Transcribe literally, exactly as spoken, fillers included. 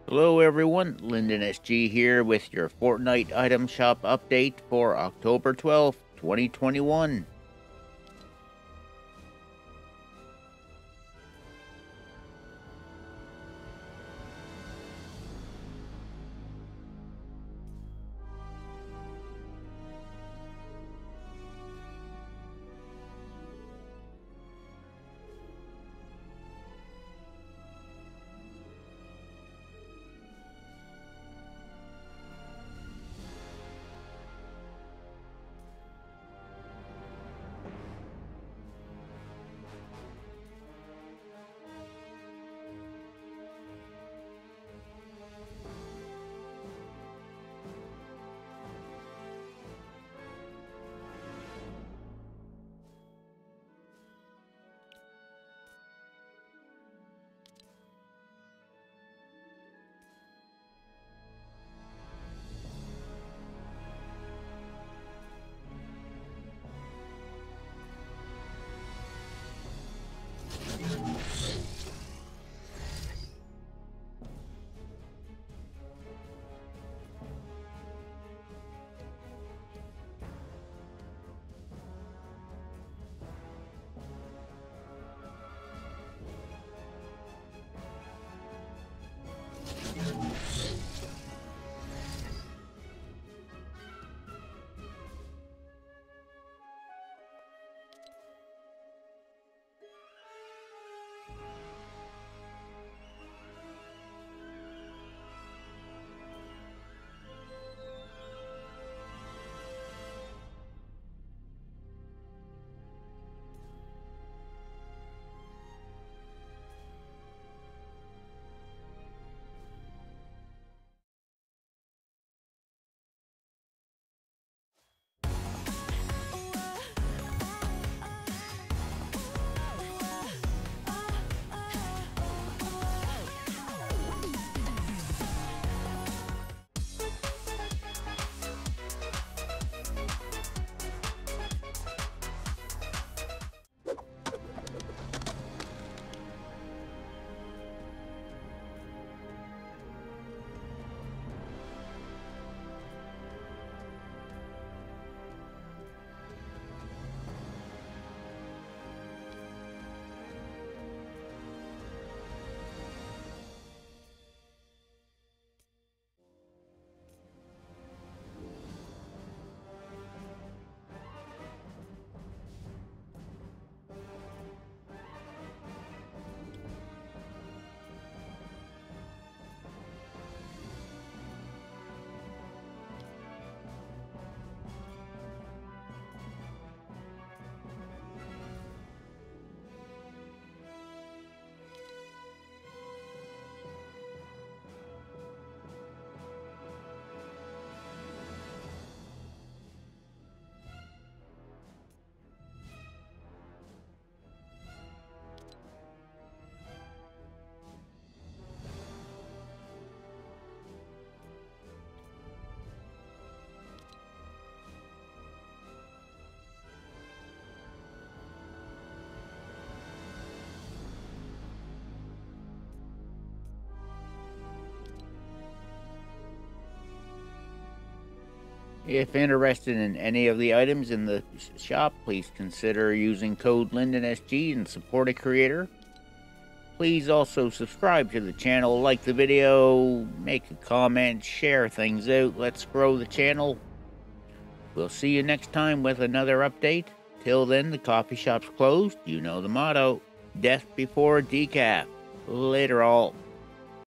Hello everyone, Lyndon S G here with your Fortnite item shop update for October twelfth, twenty twenty-one. If interested in any of the items in the shop, please consider using code Lyndon S G and support a creator. Please also subscribe to the channel, like the video, make a comment, share things out. Let's grow the channel. We'll see you next time with another update. Till then, the coffee shop's closed. You know the motto, death before decaf. Later all.